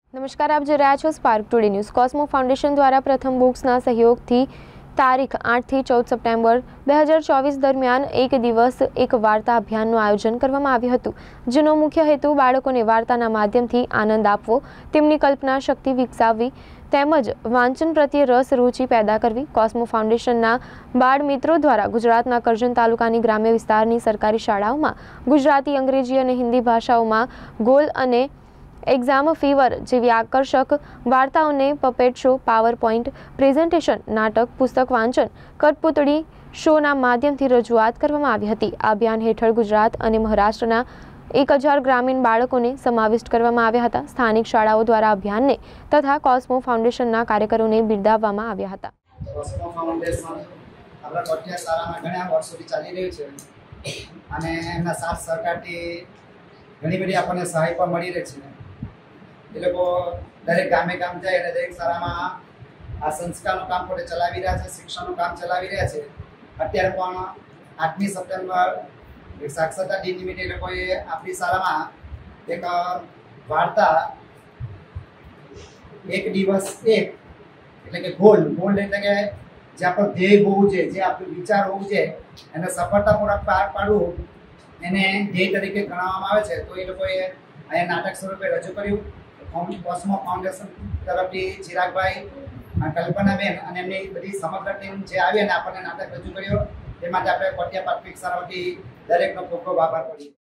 નમસ્કાર, આપ જોઈ રહ્યા છો spark today news. Cosmo foundation દ્વારા પ્રથમ બુક્સના સહયોગથી તારીખ 8 થી 14 સપ્ટેમ્બર 2024 દરમિયાન એક દિવસ એક વાર્તા અભિયાનનું આયોજન કરવામાં આવ્યું હતું, જેનો મુખ્ય હેતુ બાળકોને વાર્તાના માધ્યમથી આનંદ આપવો, તેમની કલ્પના શક્તિ વિકસાવવી તેમજ વાંચન પ્રત્યે રસ રૂચિ પેદા કરવી। કોસ્મો ફાઉન્ડેશનના બાળ મિત્રો દ્વારા ગુજરાતના કરજણ તાલુકાની ગ્રામ્ય વિસ્તારની સરકારી શાળાઓમાં ગુજરાતી, અંગ્રેજી અને હિન્દી ભાષાઓમાં ગોલ અને એક્ઝામ ફીવર જેવી આકર્ષક વાર્તાઓને puppet show, PowerPoint presentation, નાટક, પુસ્તક વાંચન, કઠપૂતળી શોના માધ્યમથી રજૂઆત કરવામાં આવી હતી। આ અભિયાન હેઠળ ગુજરાત અને મહારાષ્ટ્રના 1000 ગ્રામીણ બાળકોને સમાવિષ્ટ કરવામાં આવ્યા હતા। સ્થાનિક શાળાઓ દ્વારા અભિયાનને તથા કોસ્મો ફાઉન્ડેશનના કાર્યકરોને બિરદાવવામાં આવ્યા હતા। કોસ્મો ફાઉન્ડેશન આપણા કોઠિયા શાળામાં ઘણા વર્ષોથી ચાલી રહ્યું છે અને એમના સાથ સહકારથી ઘણી બધી આપણને સહાય પણ મળી રહી છે। એ લોકો દરેક ગામે ગામ જાય અને દરેક શાળામાં આ સંસ્કારનું કામ પોતે ચલાવી રહ્યા છે, શિક્ષણનું કામ ચલાવી રહ્યા છે। અત્યારે પણ 8મી સપ્ટેમ્બર સાક્ષરતા દિન નિમિત્તે એ લોકોએ આપણી શાળામાં એક વાર્તા એક દિવસ એક એટલે કે ગોલ એટલે કે જે આપણો ધ્યેય હોવું જોઈએ, જે આપણું વિચાર હોવું જોઈએ, એને સફળતાપૂર્વક પાર પાડવું એને ધ્યેય તરીકે ગણવામાં આવે છે। તો એ લોકોએ અહીંયા નાટક સ્વરૂપે રજૂ કર્યું। કોસ્મો ફાઉન્ડેશન તરફથી ચિરાગભાઈ, કલ્પનાબેન અને એમની બધી સમગ્ર ટીમ જે આવી અને આપણને નાટક રજૂ કર્યો તે માટે આપણે કોઠિયા પ્રાથમિક શાળાઓથી દરેકનો ખૂબ ખૂબ આભાર કરીએ।